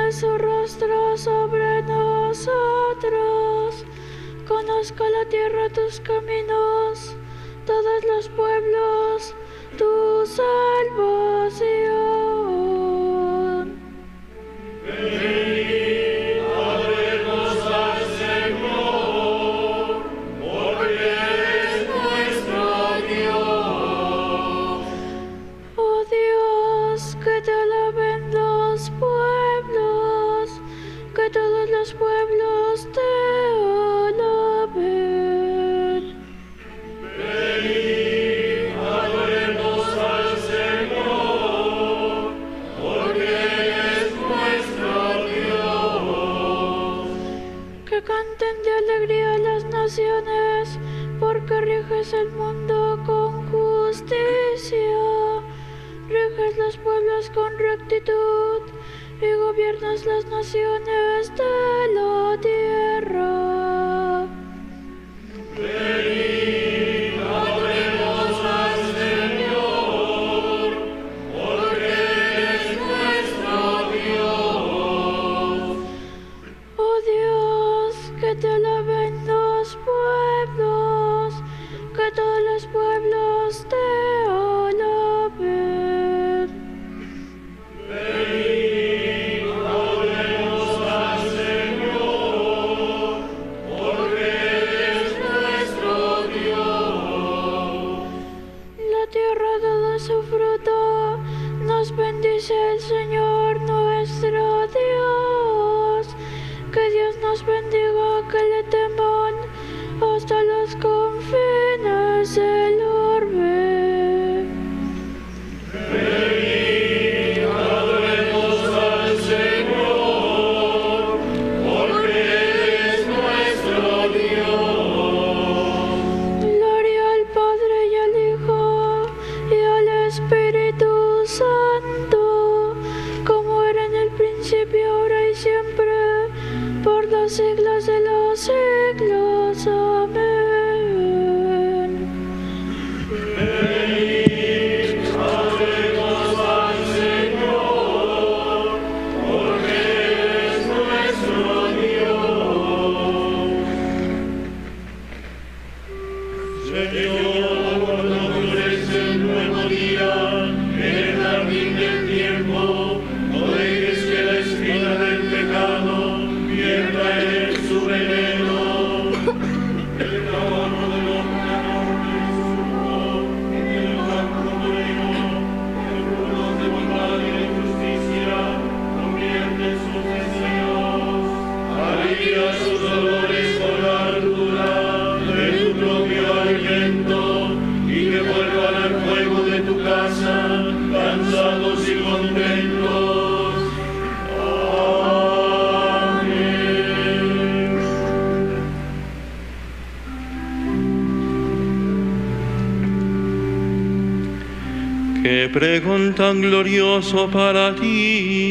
su rostro sobre nosotros. Conozca la tierra tus caminos, todos los pueblos tu salvación. Venid, adoremos al Señor, porque es nuestro Dios. Oh Dios, que te alaben los pueblos, que todos los pueblos te alaben. Venid, adoremos al Señor, porque es nuestro Dios. Que canten de alegría las naciones, porque riges el mundo con justicia. Riges los pueblos con rectitud y gobiernas las naciones de la tierra. Venid, adoremos al Señor, porque es nuestro Dios. Oh Dios, que te alaben los pueblos, que todos los pueblos te alaben. Venid, adoremos al Señor, porque es nuestro Dios. La tierra da su fruto, nos bendice el Señor nuestro Dios. Que Dios nos bendiga, que le teman hasta los confines del orbe. Venid, adoremos al Señor, porque es nuestro Dios. Gloria al Padre y al Hijo y al Espíritu Santo, como era en el principio, ahora y siempre, por los siglos de los siglos. Amén. Venid, adoremos al Señor, porque es nuestro Dios. Señor, cuando florece el nuevo día en el jardín del tiempo, no dejes que la espina del pecado pierda en él su veneno. El trabajo del hombre enorme es su fruto, en el campo moreno, el fruto de bondad y de justicia, convierte sus deseos. Alivia sus dolores con la hartura de tu propio alimento, y que vuelvan al fuego de tu casa, cansados y contentos. Amén. Qué pregón tan glorioso para ti.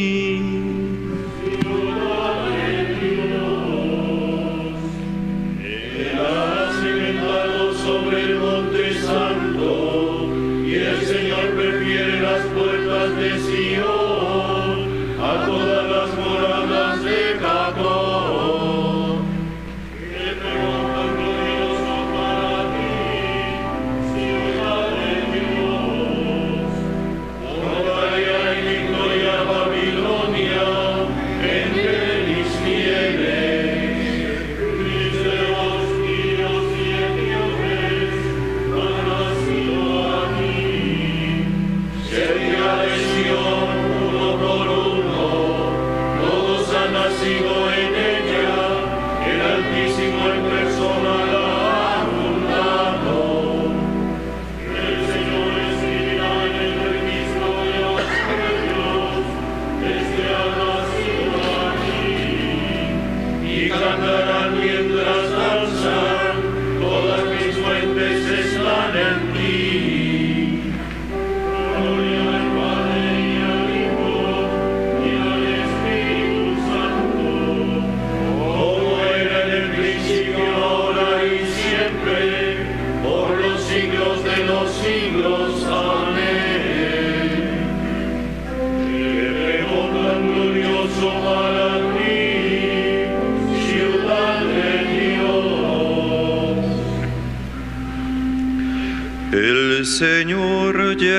Has inventado sobre el monte santo, y el Señor prefiere las puertas de Sion a todas las moradas de Jacob. Qué pregón tan glorioso para ti, ciudad de Dios. Gloria y victoria a Babilonia,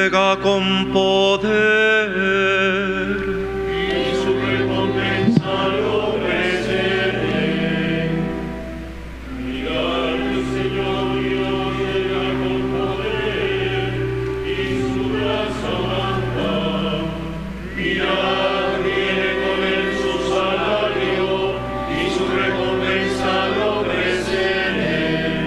llega con poder. Y su recompensa lo ofreceré. Mirad, el Señor Dios llega con poder y su brazo anda. Mirad, viene con él su salario y su recompensa lo ofreceré.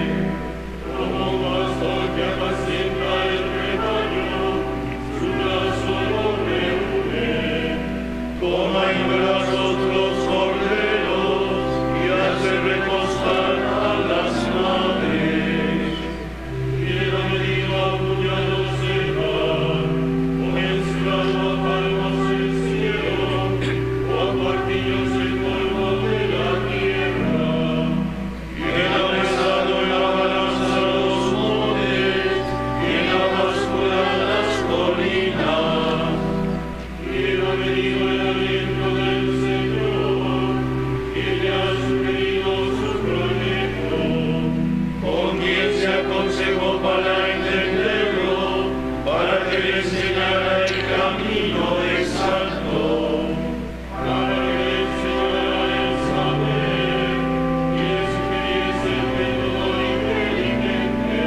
Como pastor que apacienta el rebaño, su brazo lo reúne. Toma en brazos los corderos y hace recostar a las madres. Quiero medir a puñados el mar, o mezclado a palmas el cielo, o a cuartillos el polvo de la tierra. Quien ha pesado en la balanza los montes y en la báscula las colinas. Quien ha medido el aliento del Señor, quien le ha sugerido su proyecto, con quien se aconsejó para entenderlo, para que le enseñara el camino exacto, para que le enseñara el saber y le sugiriese el método inteligente.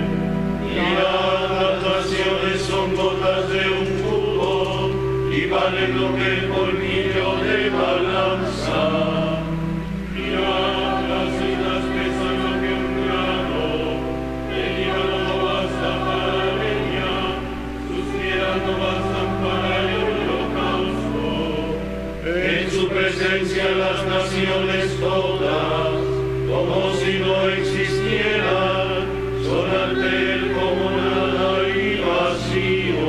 Mirad, las naciones son gotas de un cubo y valen lo que el colmillo de balanza. Mirad, las islas pesan lo que un grano, el Líbano no basta para la leña, sus fieras no bastan para el holocausto. En su presencia las naciones todas, como si no existieran, son ante él como nada y vacío.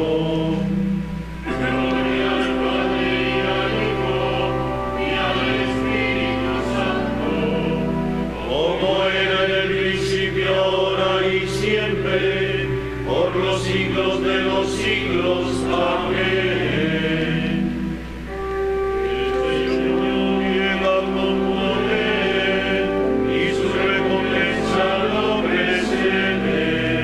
Gloria al Padre y al Hijo y al Espíritu Santo, como era en el principio, ahora y siempre, por los siglos de los siglos. Amén. El Señor llega con poder y su recompensa lo precede.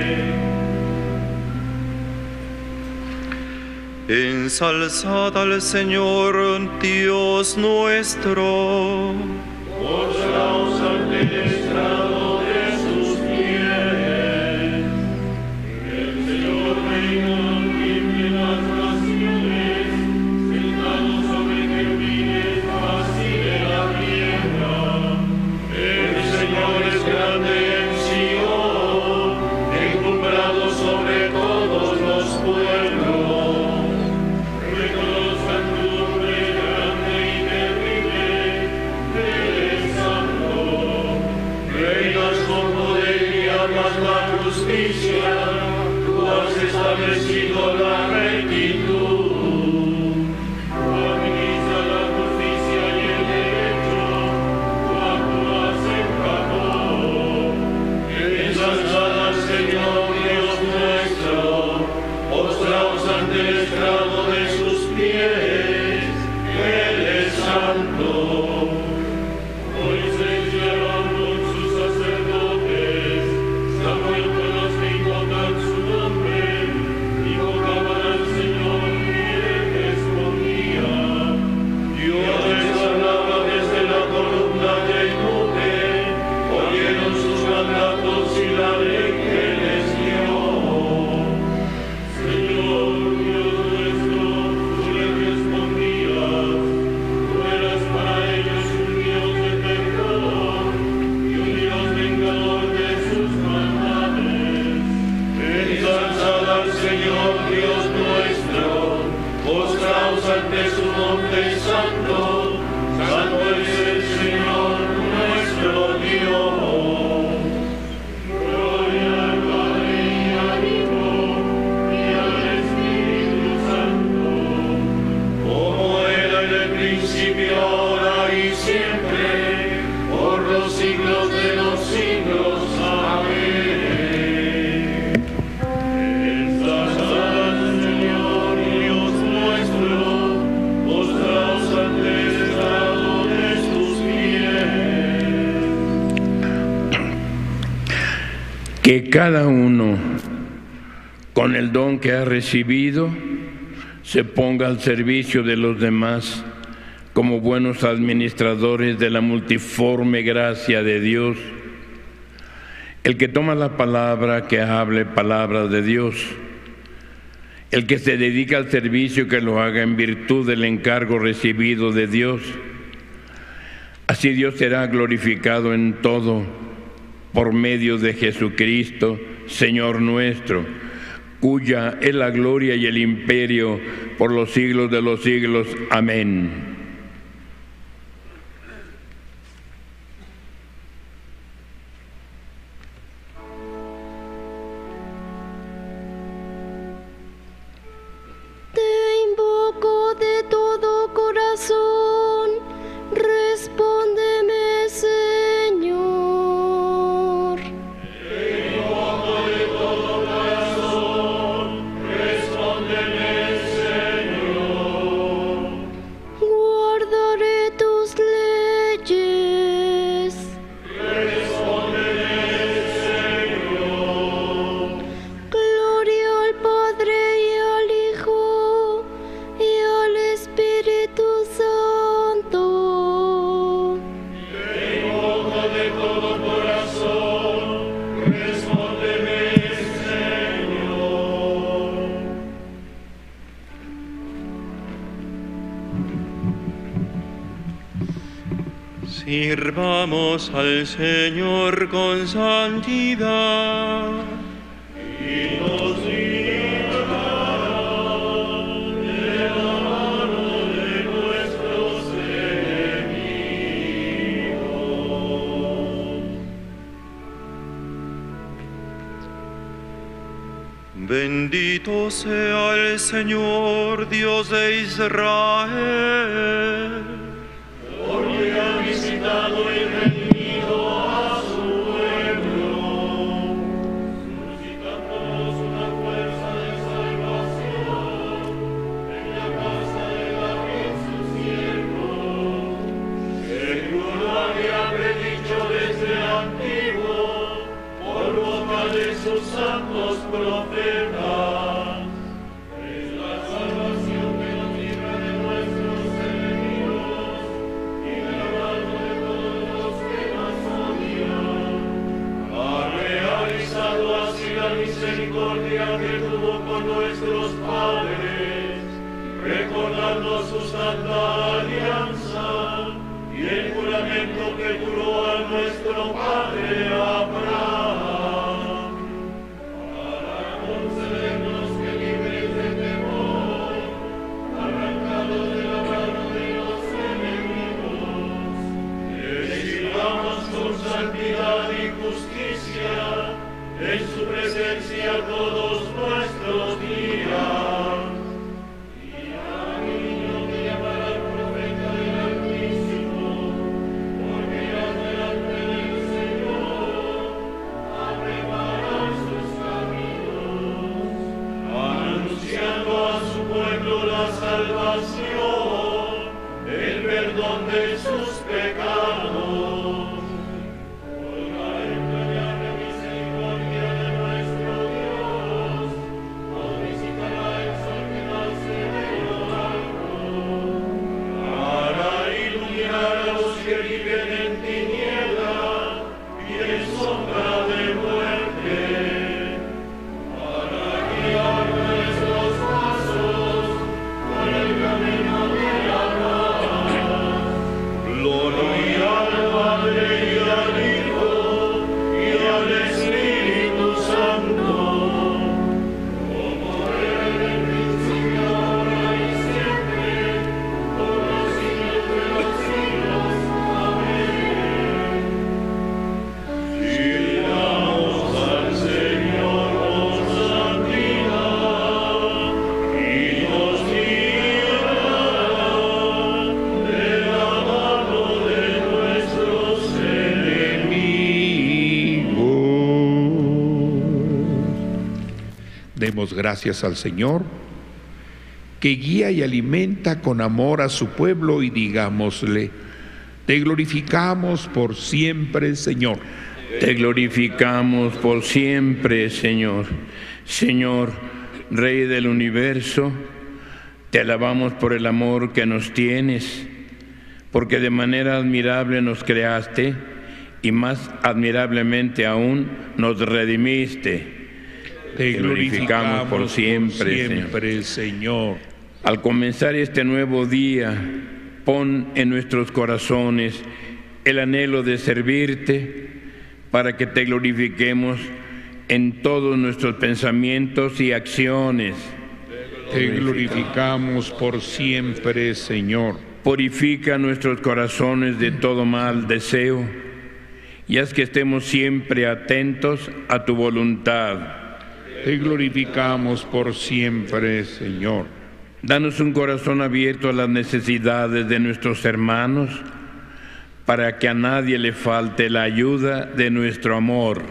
Ensalzad al Señor, Dios nuestro. Postraos ante el estrado de sus pies. El Señor reina, firme las naciones, sentado sobre querubines, así de la tierra. El Señor es grande en Sion, encumbrado sobre todos los pueblos. Reconozcan tu nombre grande y terrible, Él es santo. Reinas con poder y amas la justicia, tú has establecido la rectitud. Tú administras la justicia y el derecho, tú actúas en favor. Ensalzad al Señor Dios nuestro, postraos ante el estrado de sus pies, Él es santo. Moisés y Aarón con sus sacerdotes, Samuel con los que invocan su nombre, invocaban al Señor y Él respondía. Dios les hablaba desde la columna de nube, oyeron sus mandatos y la ley que les dio. Señor Dios nuestro, tú les respondías, tú eras para ellos un Dios de perdón y un Dios vengador de sus maldades. Ensalzad al Señor Dios nuestro, postraos ante su monte santo, santo es el Señor nuestro Dios. Gloria al Padre y al Hijo y al Espíritu Santo, como era en el principio, ahora y siempre, por los siglos de los siglos. Amén. Ensalzad al Señor Dios nuestro, postraos ante el estrado de sus pies. Que cada uno con el don que ha recibido, se ponga al servicio de los demás como buenos administradores de la multiforme gracia de Dios. El que toma la palabra, que hable palabra de Dios. El que se dedica al servicio, que lo haga en virtud del encargo recibido de Dios. Así Dios será glorificado en todo por medio de Jesucristo, Señor nuestro, cuya es la gloria y el imperio por los siglos de los siglos. Amén. Respóndeme, Señor. Te invoco de todo corazón, respóndeme, Señor. Guardaré tus leyes. Respóndeme, Señor. Gloria al Padre y al Hijo y al Espíritu Santo. De todo corazón, respóndeme, Señor. Sirvamos al Señor con santidad. Y nos librará de la mano de nuestros enemigos. Bendito sea el Señor, Dios de Israel, Porque ha visitado y redimido a su pueblo, suscitándonos una fuerza de salvación en la casa de David su siervo, según lo había predicho desde antiguo por boca de sus santos profetas. Es la salvación que nos libra de nuestros enemigos y de la mano de todos los que nos odian. Ha realizado así la misericordia que tuvo con nuestros padres, recordando su santa alianza y el juramento que juró a nuestro padre Abraham, para concedernos que libres de temor, arrancados de la mano de los enemigos, le sirvamos con santidad y justicia en su presencia todos nuestros días. Y al niño que llamará el profeta del Altísimo, porque irás delante del Señor a preparar sus caminos, anunciando a su pueblo la salvación, el perdón de sus pecados. Por la entrañable misericordia de nuestro Dios, nos visitará el sol que nace de lo alto, para iluminar a los que viven en tiniebla y en sombra de muerte, para guiar nuestros pasos por el camino de la paz. Gloria al Padre y al Hijo y al Espíritu Santo, como era en el principio, ahora y siempre, por los siglos de los siglos. Amén. Sirvamos al Señor con santidad y nos librará de la mano de nuestros enemigos. Demos gracias al Señor, que guía y alimenta con amor a su pueblo, y digámosle: te glorificamos por siempre, Señor. Te glorificamos por siempre, Señor. Señor, Rey del universo, te alabamos por el amor que nos tienes, porque de manera admirable nos creaste y más admirablemente aún nos redimiste. Te glorificamos por siempre, Señor. Al comenzar este nuevo día, pon en nuestros corazones el anhelo de servirte para que te glorifiquemos en todos nuestros pensamientos y acciones. Te glorificamos por siempre, Señor. Purifica nuestros corazones de todo mal deseo y haz que estemos siempre atentos a tu voluntad. Te glorificamos por siempre, Señor. Danos un corazón abierto a las necesidades de nuestros hermanos, para que a nadie le falte la ayuda de nuestro amor.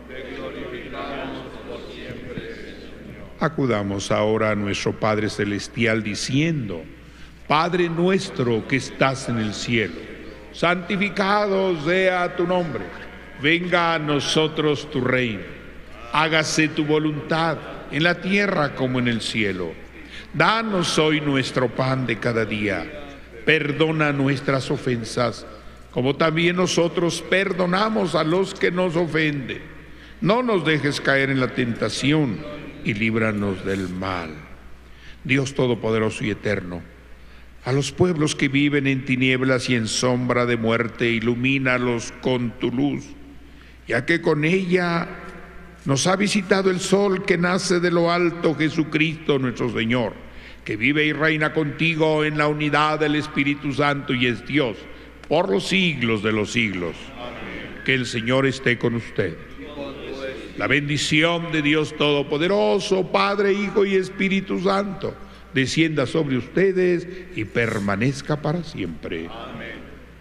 Acudamos ahora a nuestro Padre Celestial diciendo: Padre nuestro que estás en el cielo, santificado sea tu nombre. Venga a nosotros tu reino. Hágase tu voluntad en la tierra como en el cielo. Danos hoy nuestro pan de cada día. Perdona nuestras ofensas, como también nosotros perdonamos a los que nos ofenden. No nos dejes caer en la tentación y líbranos del mal. Dios Todopoderoso y Eterno, a los pueblos que viven en tinieblas y en sombra de muerte, ilumínalos con tu luz, ya que con ella nos ha visitado el sol que nace de lo alto, Jesucristo nuestro Señor, que vive y reina contigo en la unidad del Espíritu Santo y es Dios por los siglos de los siglos. Amén. Que el Señor esté con usted. La bendición de Dios Todopoderoso, Padre, Hijo y Espíritu Santo, descienda sobre ustedes y permanezca para siempre. Amén.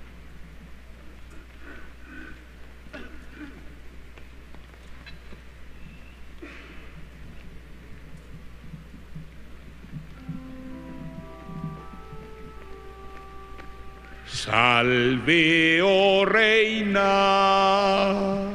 Salve, oh Reina.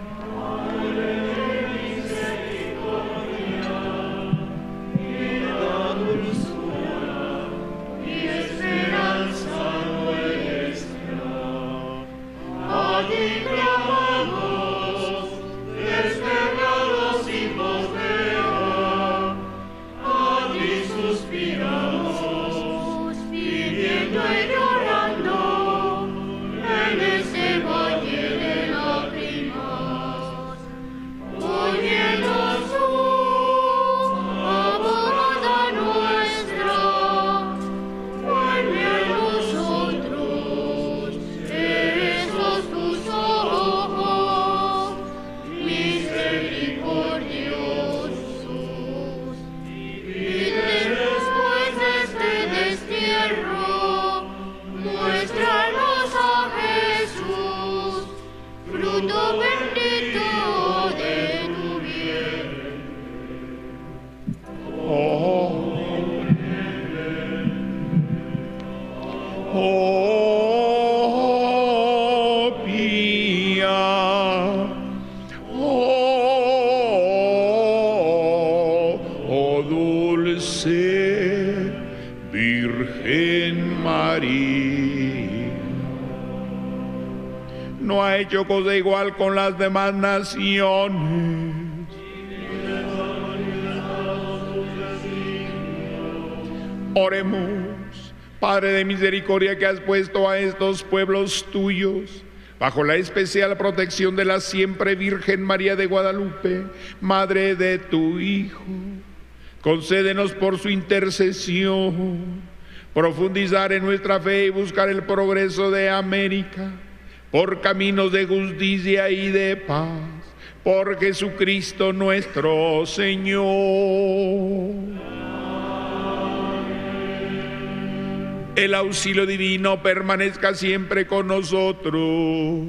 No ha hecho cosa igual con las demás naciones. Oremos. Padre de misericordia, que has puesto a estos pueblos tuyos bajo la especial protección de la siempre Virgen María de Guadalupe, Madre de tu Hijo, concédenos por su intercesión profundizar en nuestra fe y buscar el progreso de América por caminos de justicia y de paz, por Jesucristo nuestro Señor. El auxilio divino permanezca siempre con nosotros.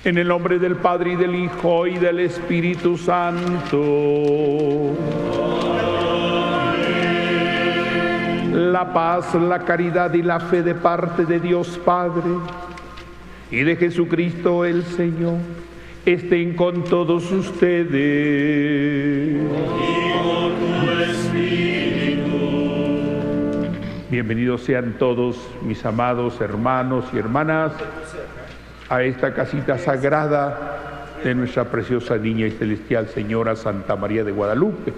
En el nombre del Padre, y del Hijo, y del Espíritu Santo. La paz, la caridad y la fe de parte de Dios Padre y de Jesucristo el Señor estén con todos ustedes. Y con tu espíritu. Bienvenidos sean todos mis amados hermanos y hermanas a esta casita sagrada de nuestra preciosa niña y celestial Señora Santa María de Guadalupe.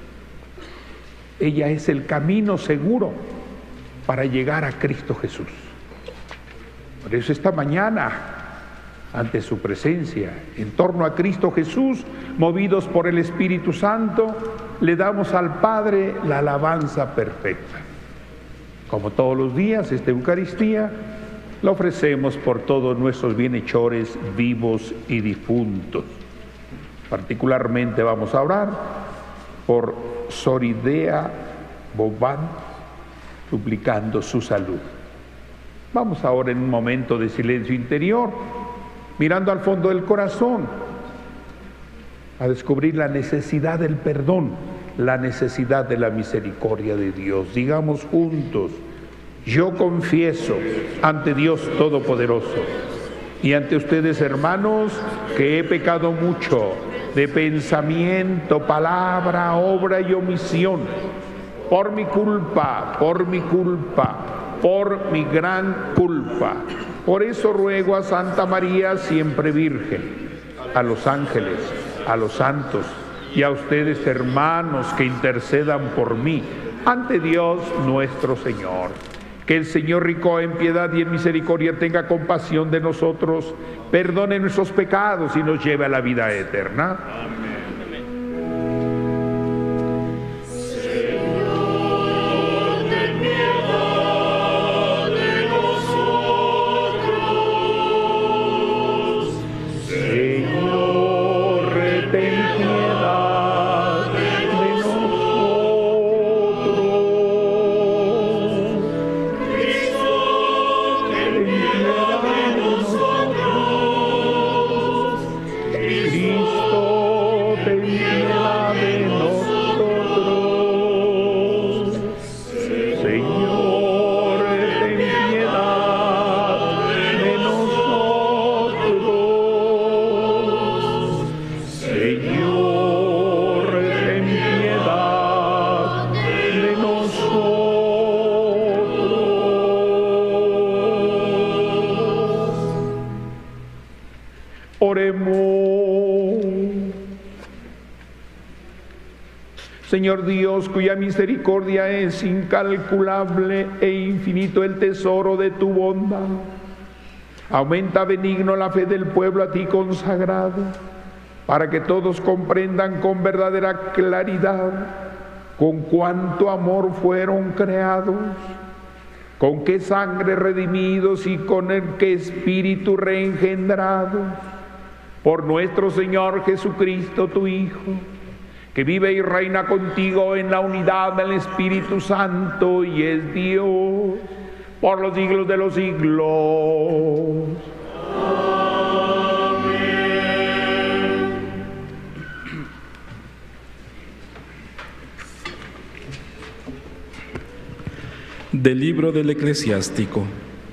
Ella es el camino seguro para llegar a Cristo Jesús. Por eso esta mañana, ante su presencia, en torno a Cristo Jesús, movidos por el Espíritu Santo, le damos al Padre la alabanza perfecta. Como todos los días, esta Eucaristía la ofrecemos por todos nuestros bienhechores vivos y difuntos. Particularmente vamos a orar por Soridea Bobán, suplicando su salud. Vamos ahora en un momento de silencio interior, mirando al fondo del corazón, a descubrir la necesidad del perdón, la necesidad de la misericordia de Dios. Digamos juntos: yo confieso ante Dios Todopoderoso y ante ustedes, hermanos, que he pecado mucho de pensamiento, palabra, obra y omisión, por mi culpa, por mi gran culpa. Por eso ruego a Santa María, siempre Virgen, a los ángeles, a los santos y a ustedes, hermanos, que intercedan por mí ante Dios nuestro Señor. Que el Señor, rico en piedad y en misericordia, tenga compasión de nosotros, perdone nuestros pecados y nos lleve a la vida eterna. Amén. Señor Dios, cuya misericordia es incalculable e infinito el tesoro de tu bondad, aumenta benigno la fe del pueblo a ti consagrado, para que todos comprendan con verdadera claridad con cuánto amor fueron creados, con qué sangre redimidos y con el qué espíritu reengendrados, por nuestro Señor Jesucristo, tu Hijo, que vive y reina contigo en la unidad del Espíritu Santo y es Dios por los siglos de los siglos. Amén. Del libro del Eclesiástico.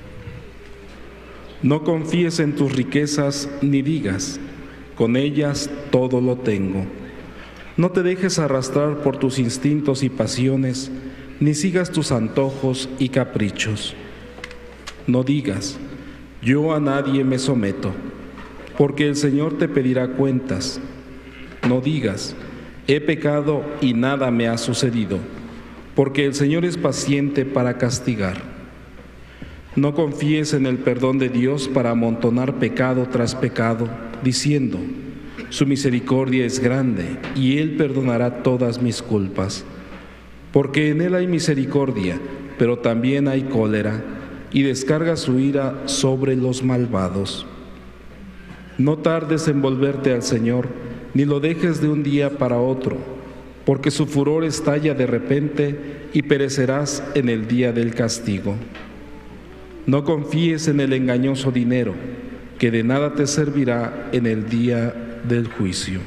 No confíes en tus riquezas ni digas, con ellas todo lo tengo. No te dejes arrastrar por tus instintos y pasiones, ni sigas tus antojos y caprichos. No digas, yo a nadie me someto, porque el Señor te pedirá cuentas. No digas, he pecado y nada me ha sucedido, porque el Señor es paciente para castigar. No confíes en el perdón de Dios para amontonar pecado tras pecado, diciendo, su misericordia es grande y Él perdonará todas mis culpas. Porque en Él hay misericordia, pero también hay cólera, y descarga su ira sobre los malvados. No tardes en volverte al Señor, ni lo dejes de un día para otro, porque su furor estalla de repente y perecerás en el día del castigo. No confíes en el engañoso dinero, que de nada te servirá en el día del juicio.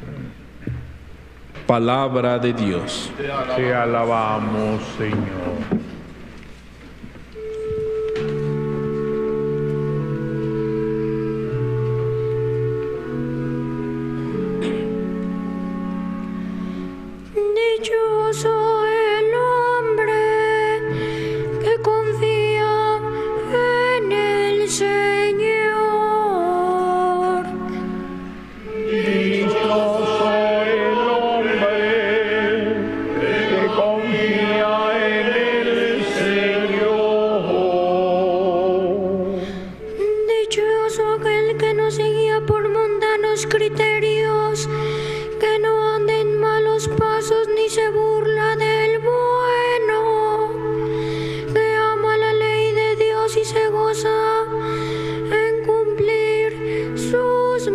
Palabra de Dios. Te alabamos, Señor. Dichoso el hombre que confía en el Señor. Dichoso el hombre que confía en el Señor. Dichoso aquel que no se guía por mundanos criterios, que no anda en malos pasos ni se burla del bueno, que ama la ley de Dios y se goza en cumplir sus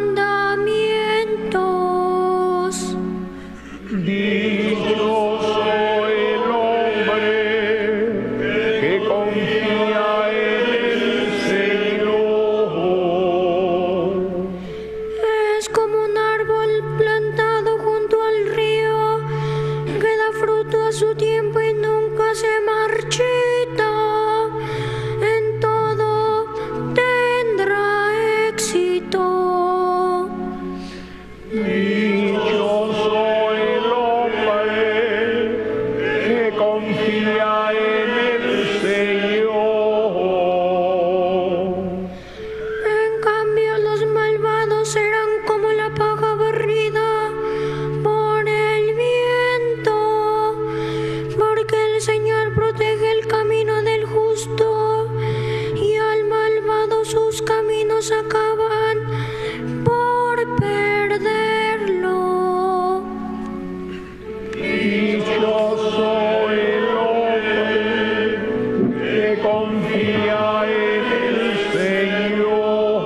mandamientos. Dichoso el hombre que confía en el Señor. Es como un árbol plantado junto al río, que da fruto a su tiempo y nunca se marchita. En todo tendrá éxito. Dichoso el hombre que confía en el Señor. En cambio, los malvados serán como la paja barrida por el viento, porque el Señor protege el camino del justo y al malvado sus caminos acaban por perderlo. Dichoso el hombre que confía en el Señor.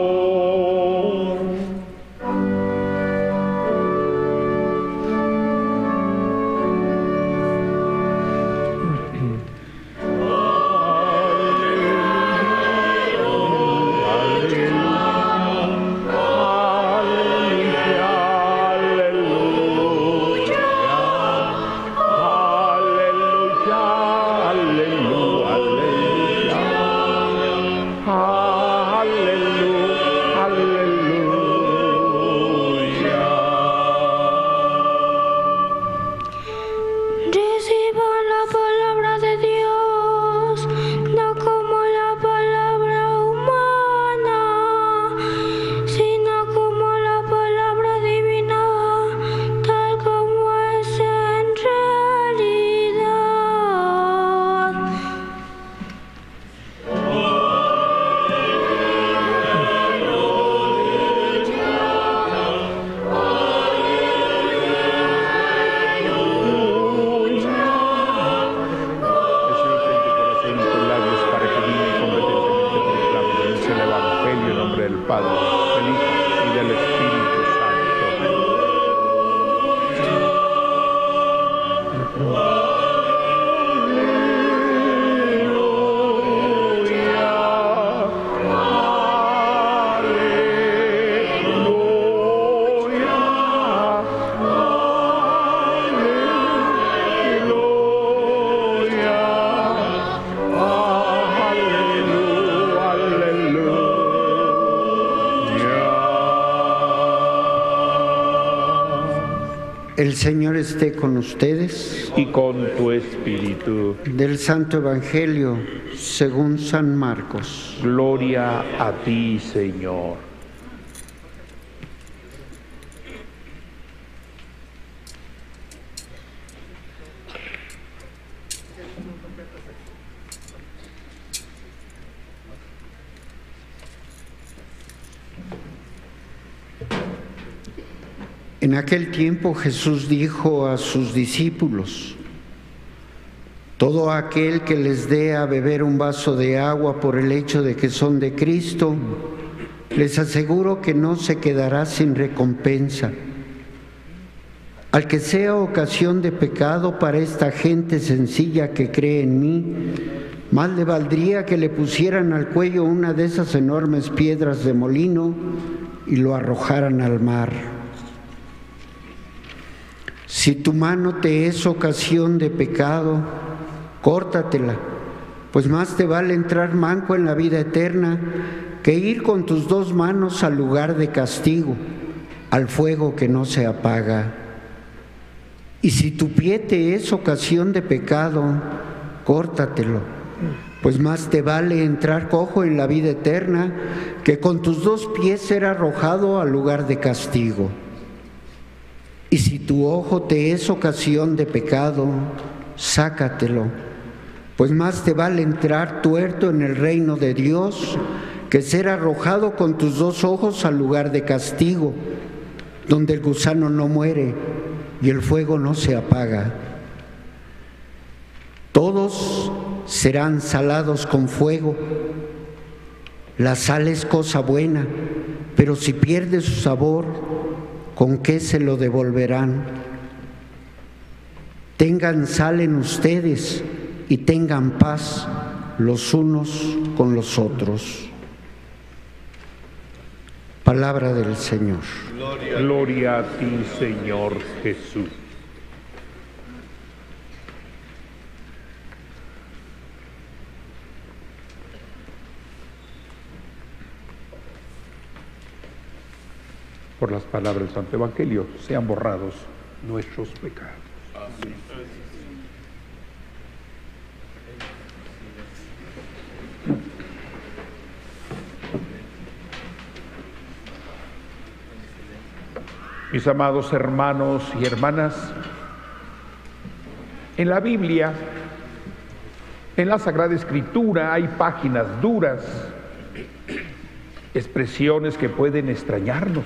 Reciba la palabra de Dios, no como la palabra humana, sino como la palabra divina, tal como es en realidad. Padre, del Hijo y del Espíritu Santo. El Señor esté con ustedes. Y con tu espíritu. Del Santo Evangelio según San Marcos. Gloria a ti, Señor. En aquel tiempo Jesús dijo a sus discípulos: todo aquel que les dé a beber un vaso de agua por el hecho de que son de Cristo, les aseguro que no se quedará sin recompensa. Al que sea ocasión de pecado para esta gente sencilla que cree en mí, Más le valdría que le pusieran al cuello una de esas enormes piedras de molino y lo arrojaran al mar. Si tu mano te es ocasión de pecado, córtatela, pues más te vale entrar manco en la vida eterna que ir con tus dos manos al lugar de castigo, al fuego que no se apaga. Y si tu pie te es ocasión de pecado, córtatelo, pues más te vale entrar cojo en la vida eterna que con tus dos pies ser arrojado al lugar de castigo. Y si tu ojo te es ocasión de pecado, sácatelo, pues más te vale entrar tuerto en el reino de Dios que ser arrojado con tus dos ojos al lugar de castigo, donde el gusano no muere y el fuego no se apaga. Todos serán salados con fuego. La sal es cosa buena, pero si pierde su sabor, ¿con qué se lo devolverán? Tengan sal en ustedes y tengan paz los unos con los otros. Palabra del Señor. Gloria a ti, Señor Jesús. Por las palabras del Santo Evangelio sean borrados nuestros pecados. Amén. Mis amados hermanos y hermanas, en la Biblia, en la Sagrada Escritura, hay páginas duras, expresiones que pueden extrañarnos.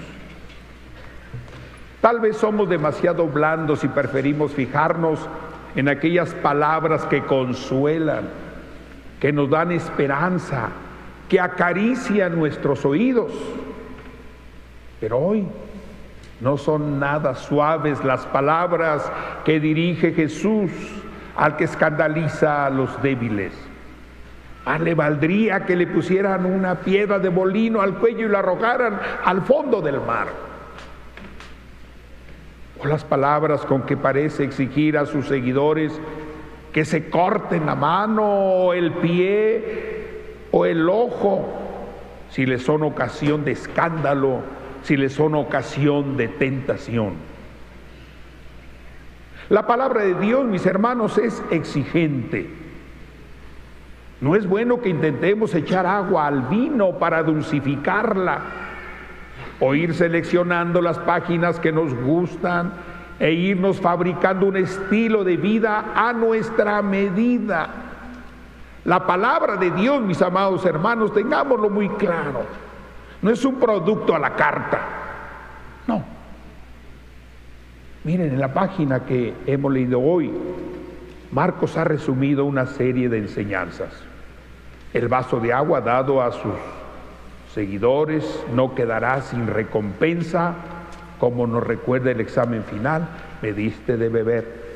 Tal vez somos demasiado blandos y preferimos fijarnos en aquellas palabras que consuelan, que nos dan esperanza, que acarician nuestros oídos. Pero hoy no son nada suaves las palabras que dirige Jesús al que escandaliza a los débiles. Más le valdría que le pusieran una piedra de molino al cuello y la arrojaran al fondo del mar. O las palabras con que parece exigir a sus seguidores que se corten la mano o el pie o el ojo si les son ocasión de escándalo, si les son ocasión de tentación. La palabra de Dios, mis hermanos, es exigente. No es bueno que intentemos echar agua al vino para dulcificarla, o ir seleccionando las páginas que nos gustan e irnos fabricando un estilo de vida a nuestra medida. La palabra de Dios, mis amados hermanos, tengámoslo muy claro, no es un producto a la carta, no. Miren, en la página que hemos leído hoy, Marcos ha resumido una serie de enseñanzas. El vaso de agua dado a sus seguidores no quedará sin recompensa, como nos recuerda el examen final: me diste de beber.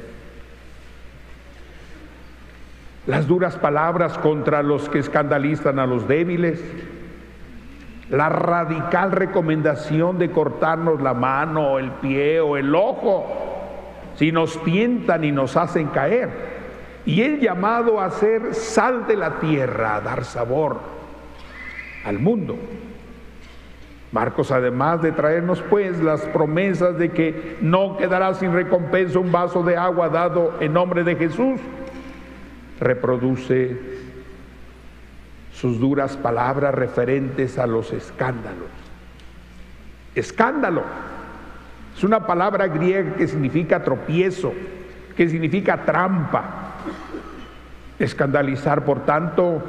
Las duras palabras contra los que escandalizan a los débiles, la radical recomendación de cortarnos la mano, el pie o el ojo si nos tientan y nos hacen caer, y el llamado a ser sal de la tierra, a dar sabor al mundo. Marcos, además de traernos pues las promesas de que no quedará sin recompensa un vaso de agua dado en nombre de Jesús, reproduce sus duras palabras referentes a los escándalos. Escándalo es una palabra griega que significa tropiezo, que significa trampa. Escandalizar, por tanto,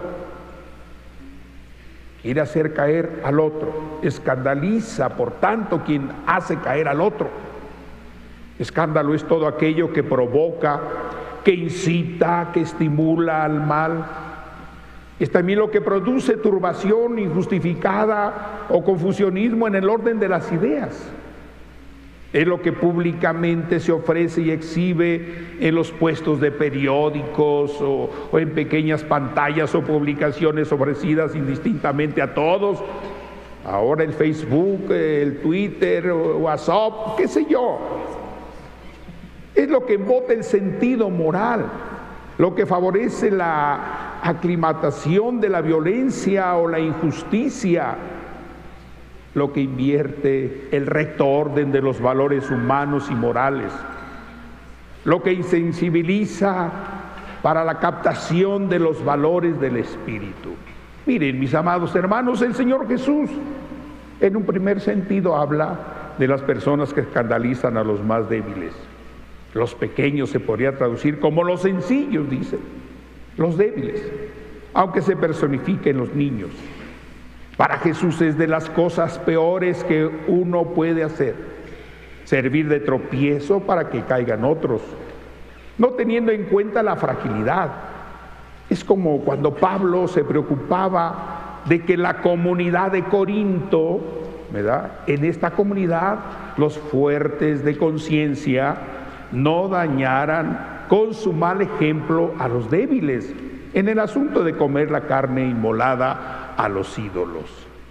quiere hacer caer al otro. Escandaliza, por tanto, quien hace caer al otro. Escándalo es todo aquello que provoca, que incita, que estimula al mal. Es también lo que produce turbación injustificada o confusionismo en el orden de las ideas. Es lo que públicamente se ofrece y exhibe en los puestos de periódicos o en pequeñas pantallas o publicaciones ofrecidas indistintamente a todos. Ahora el Facebook, el Twitter, WhatsApp, qué sé yo. Es lo que embota el sentido moral, lo que favorece la aclimatación de la violencia o la injusticia, lo que invierte el recto orden de los valores humanos y morales, lo que insensibiliza para la captación de los valores del espíritu. Miren, mis amados hermanos, el Señor Jesús, en un primer sentido, habla de las personas que escandalizan a los más débiles. Los pequeños se podría traducir como los sencillos, dice, los débiles, aunque se personifiquen los niños. Para Jesús es de las cosas peores que uno puede hacer, servir de tropiezo para que caigan otros, no teniendo en cuenta la fragilidad. Es como cuando Pablo se preocupaba de que la comunidad de Corinto, ¿verdad?, en esta comunidad los fuertes de conciencia no dañaran con su mal ejemplo a los débiles en el asunto de comer la carne inmolada a los ídolos.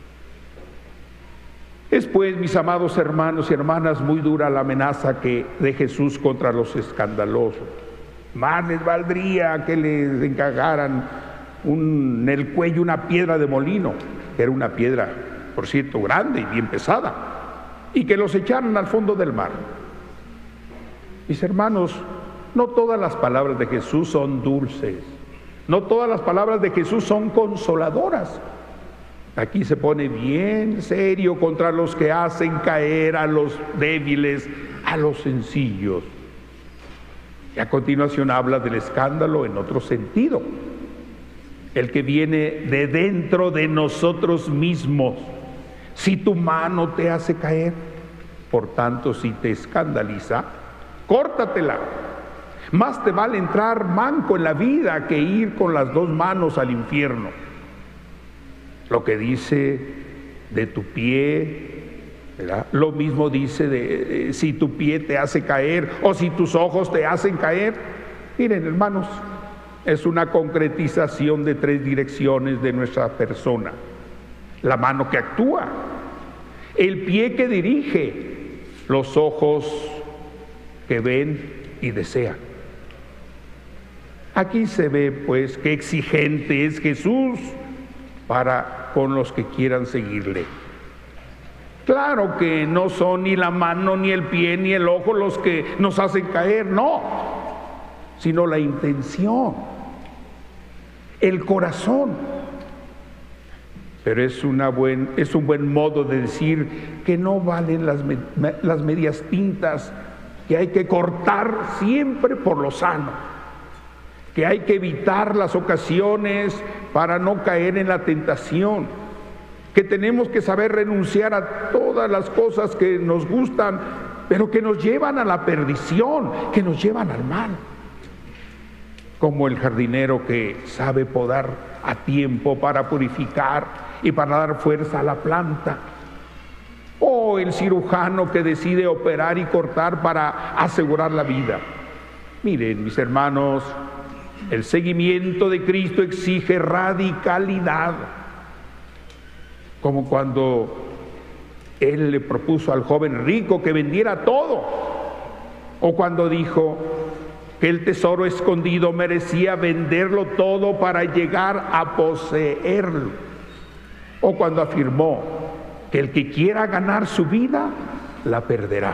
Es pues, mis amados hermanos y hermanas, muy dura la amenaza de Jesús contra los escandalosos. Más les valdría que les encajaran en el cuello una piedra de molino, que era una piedra, por cierto, grande y bien pesada, y que los echaran al fondo del mar. Mis hermanos, no todas las palabras de Jesús son dulces. No todas las palabras de Jesús son consoladoras. Aquí se pone bien serio contra los que hacen caer a los débiles, a los sencillos. Y a continuación habla del escándalo en otro sentido, el que viene de dentro de nosotros mismos. Si tu mano te hace caer, por tanto, si te escandaliza, córtatela. Más te vale entrar manco en la vida que ir con las dos manos al infierno. Lo que dice de tu pie, ¿verdad?, lo mismo dice de si tu pie te hace caer o si tus ojos te hacen caer. Miren, hermanos, es una concretización de tres direcciones de nuestra persona: la mano que actúa, el pie que dirige, los ojos que ven y desean. Aquí se ve pues qué exigente es Jesús para con los que quieran seguirle. Claro que no son ni la mano, ni el pie, ni el ojo los que nos hacen caer, no, sino la intención, el corazón. Pero es un buen modo de decir que no valen las medias tintas, que hay que cortar siempre por lo sano, que hay que evitar las ocasiones para no caer en la tentación, que tenemos que saber renunciar a todas las cosas que nos gustan, pero que nos llevan a la perdición, que nos llevan al mal. Como el jardinero que sabe podar a tiempo para purificar y para dar fuerza a la planta, o el cirujano que decide operar y cortar para asegurar la vida. Miren, mis hermanos, el seguimiento de Cristo exige radicalidad, como cuando Él le propuso al joven rico que vendiera todo, o cuando dijo que el tesoro escondido merecía venderlo todo para llegar a poseerlo, o cuando afirmó que el que quiera ganar su vida la perderá.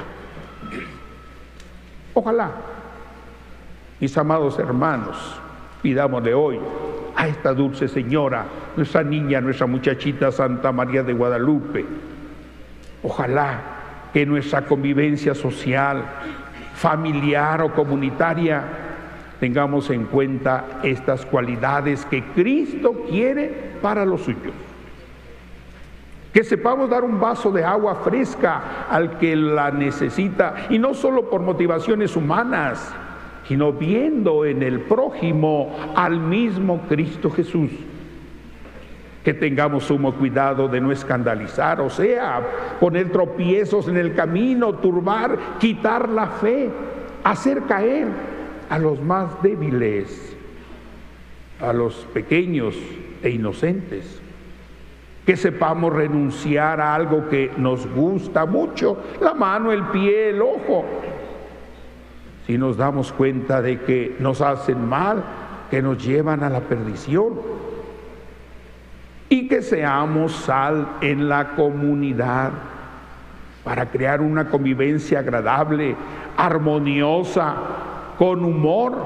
Ojalá, mis amados hermanos, pidámosle hoy a esta dulce señora, nuestra niña, nuestra muchachita Santa María de Guadalupe, ojalá que nuestra convivencia social, familiar o comunitaria tengamos en cuenta estas cualidades que Cristo quiere para los suyos. Que sepamos dar un vaso de agua fresca al que la necesita, y no solo por motivaciones humanas, sino viendo en el prójimo al mismo Cristo Jesús. que tengamos sumo cuidado de no escandalizar, o sea, poner tropiezos en el camino, turbar, quitar la fe, hacer caer a los más débiles, a los pequeños e inocentes. Que sepamos renunciar a algo que nos gusta mucho, la mano, el pie, el ojo, si nos damos cuenta de que nos hacen mal, que nos llevan a la perdición. Y que seamos sal en la comunidad para crear una convivencia agradable, armoniosa, con humor.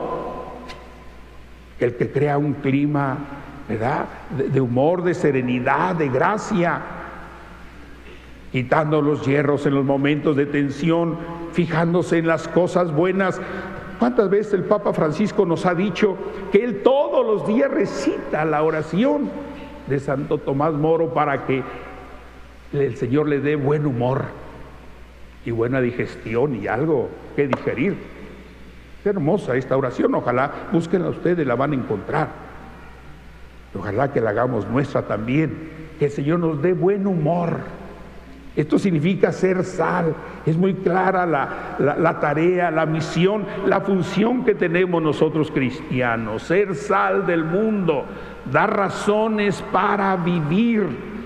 El que crea un clima, ¿verdad?, de humor, de serenidad, de gracia, quitando los hierros en los momentos de tensión, fijándose en las cosas buenas. ¿Cuántas veces el Papa Francisco nos ha dicho que él todos los días recita la oración de Santo Tomás Moro para que el Señor le dé buen humor y buena digestión y algo que digerir? Qué hermosa esta oración, ojalá búsquenla ustedes, la van a encontrar. Ojalá que la hagamos nuestra también, que el Señor nos dé buen humor. Esto significa ser sal. Es muy clara la tarea, la misión, la función que tenemos nosotros cristianos: ser sal del mundo, dar razones para vivir,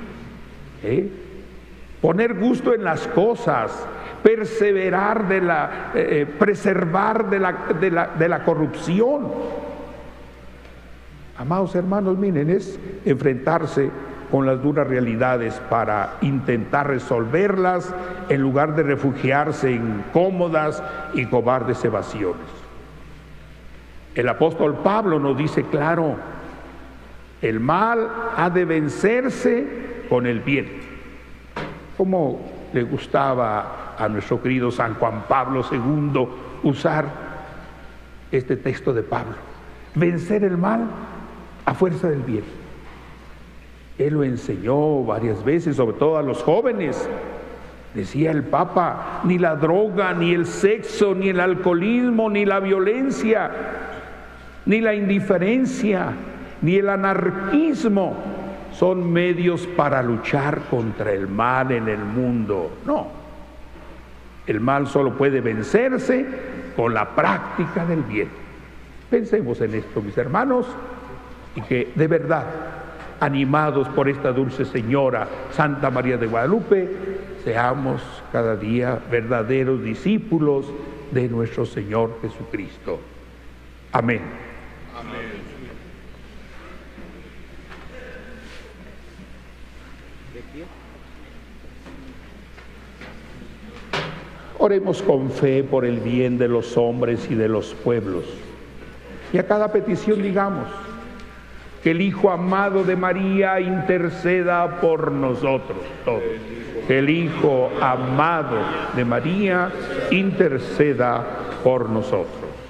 poner gusto en las cosas, perseverar preservar de la corrupción. Amados hermanos, miren, es enfrentarse con las duras realidades para intentar resolverlas en lugar de refugiarse en cómodas y cobardes evasiones. El apóstol Pablo nos dice claro: el mal ha de vencerse con el bien. ¿Cómo le gustaba a nuestro querido San Juan Pablo II usar este texto de Pablo? Vencer el mal a fuerza del bien. Él lo enseñó varias veces, sobre todo a los jóvenes. Decía el Papa: ni la droga, ni el sexo, ni el alcoholismo, ni la violencia, ni la indiferencia, ni el anarquismo son medios para luchar contra el mal en el mundo. No, el mal solo puede vencerse con la práctica del bien. Pensemos en esto, mis hermanos, y que de verdad, animados por esta dulce señora Santa María de Guadalupe, seamos cada día verdaderos discípulos de nuestro Señor Jesucristo. Amén. Amén. Oremos con fe por el bien de los hombres y de los pueblos. Y a cada petición digamos: que el Hijo amado de María interceda por nosotros todos. Que el Hijo amado de María interceda por nosotros.